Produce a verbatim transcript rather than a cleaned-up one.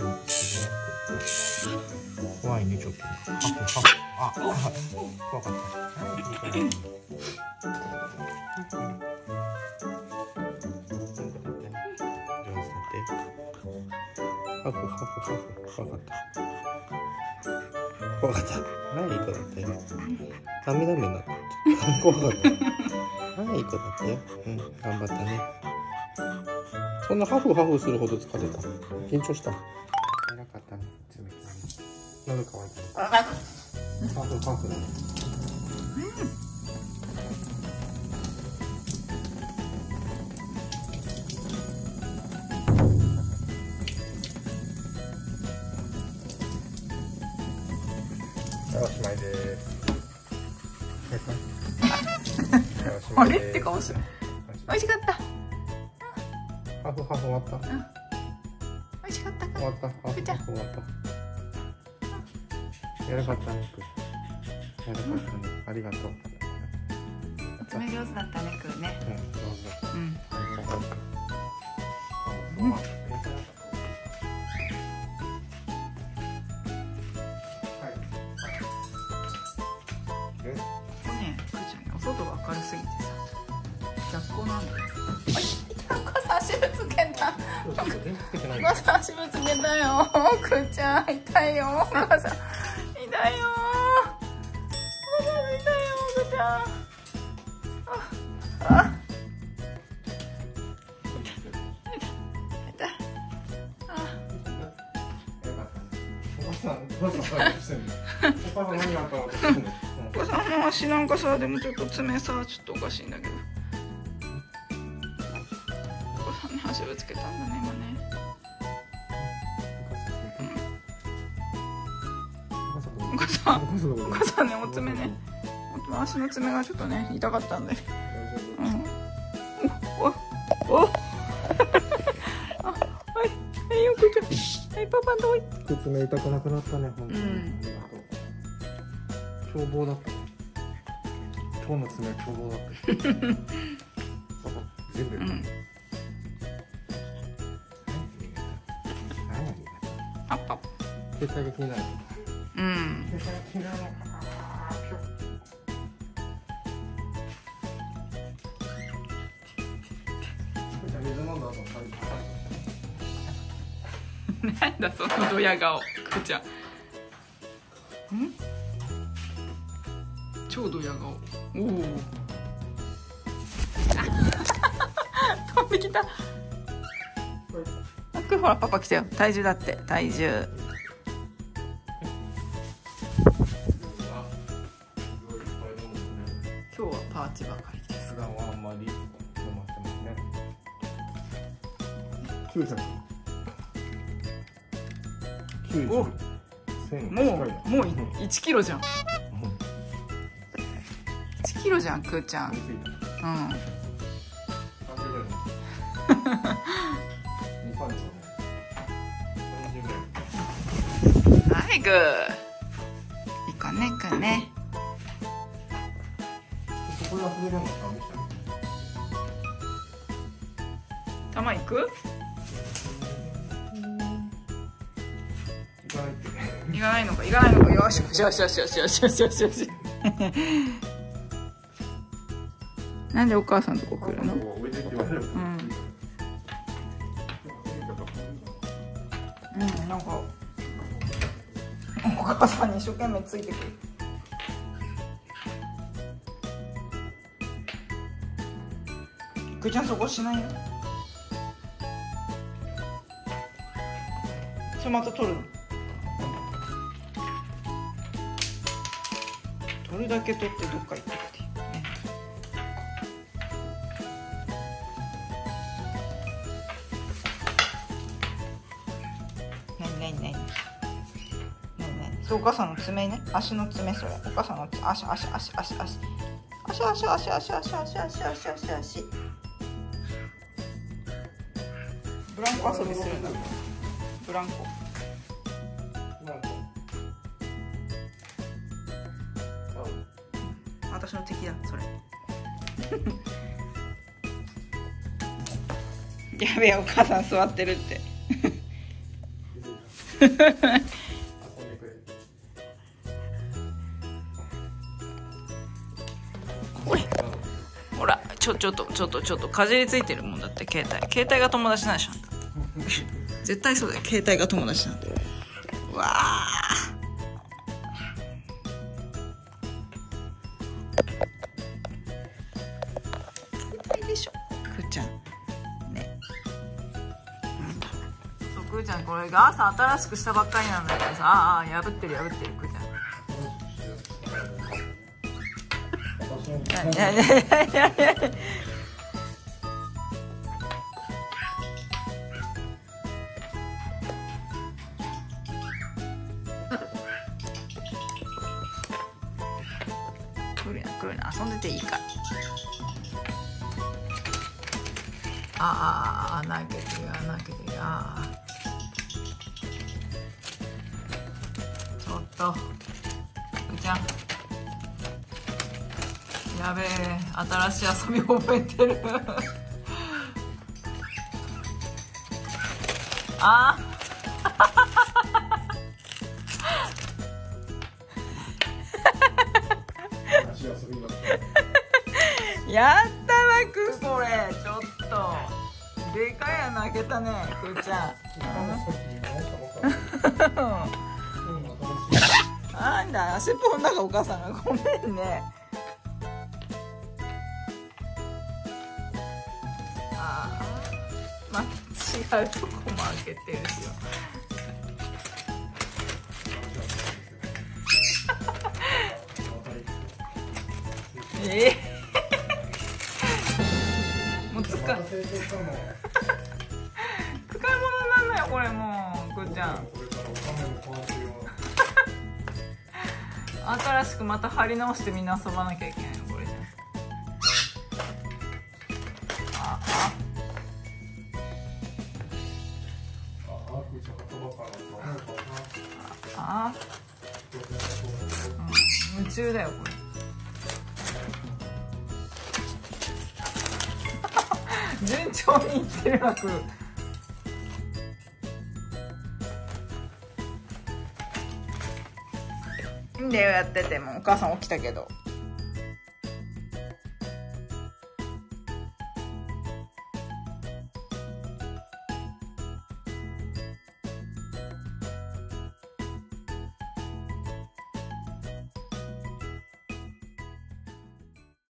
怖いねちょっと。ハフハフ。あ、怖かった。ハフハフハフ。怖かった。怖かった。はい、いい子だったよ。涙目になった。怖かった。はい、いい子だったよ。うん、頑張ったね。そんなハフハフするほど疲れた。緊張した。偉かったね。喉乾いた。ハフハフだね。おしまいです。 あれって顔する。美味しかった。 ハフハフ終わった。 美味しかったか。 終わった。ハフハフ終わった。やらかったね。やらかったね。ありがとう。 爪上手だったね、くーね。 うん、上手。 うん。ね、くーちゃんね、お外が明るすぎてさ、逆光なんだよ。お母さん足ぶつけた。お母さん足ぶつけたよ。くーちゃん痛いよ。お母さん痛いよ。お母さん痛いよ、くーちゃん。あ、あ。痛い。あ。 お母さん、お母さん何してんの？お母さん何があったの？ お母さんの足なんかさ、でもちょっと爪さ、ちょっとおかしいんだけど。お母さんね、足ぶつけたんだね、今ね。お母さん、お母さんね、お爪ね、足の爪がちょっとね、痛かったんで。うん。お、お、お。あ、はい、はい、よくちゃん。はい、パパどうい。 爪痛くなくなったね、本当に。 うん。 凶暴だった。今日の爪は凶暴だった。全部。うん。 あっぱ。 携帯が気になる。 うん。 携帯が気になるのかな。水飲んだ後、 なんだそのドヤ顔、くーちゃん。ん？超ドヤ顔。おお。飛んできた。あ、くーほらパパ来たよ。体重だって、体重。今日はパーチばかりです。 普段はあんまり飲ませません。きゅうひゃく。きゅうじゅう。 もうもういちキロじゃん。いちキロじゃん、くーちゃん。うん。はい、グー。いい子ね、くーね。 これは触れるのか見せて。 玉いく？行かないのか、行かないのか、よしよしよしよしよしよしよしよしよし。なんでお母さんとこ来るの？うん。うん、なんか。お母さんに一生懸命ついてくる。くーちゃんそこしないよ。それまた取るの。取るだけ取ってどっか行ってって。なになになに。なになに。そう、お母さんの爪ね、足の爪、それ。お母さんの足、足、足、足、足。足、足、足、足、足、足、足、足、足、足、足。ブランコ遊びするんだ。ブランコ。私の敵だ、それ。やべえ、お母さん座ってるって。 遊んでくれる。 これほらちょちょっとちょっとちょっとかじりついてるもんだって携帯携帯が友達なんでしょあんた絶対そうだよ携帯が友達なんだようわあ携帯でしょくーちゃんねそうくーちゃんこれが朝新しくしたばっかりなんだけどさああ破ってる破ってるくーちゃんいやいやいやいやいや来るな来るな遊んでていいからあああ投げてるあ投げてるあちょっとくーちゃんやべえ新しい遊び覚えてるあやったなくこれちょっとでかい穴開けたねくーちゃんなんだ足ポンだがお母さんがごめんね間違うとこも開けてるしよえー、もう使い使い物なんだよこれもうくーちゃん新しくまた貼り直してみんな遊ばなきゃいけないのこれじゃあああ、うん、夢中だよこれ順調にいってるなくいいんだよやっててもお母さん起きたけど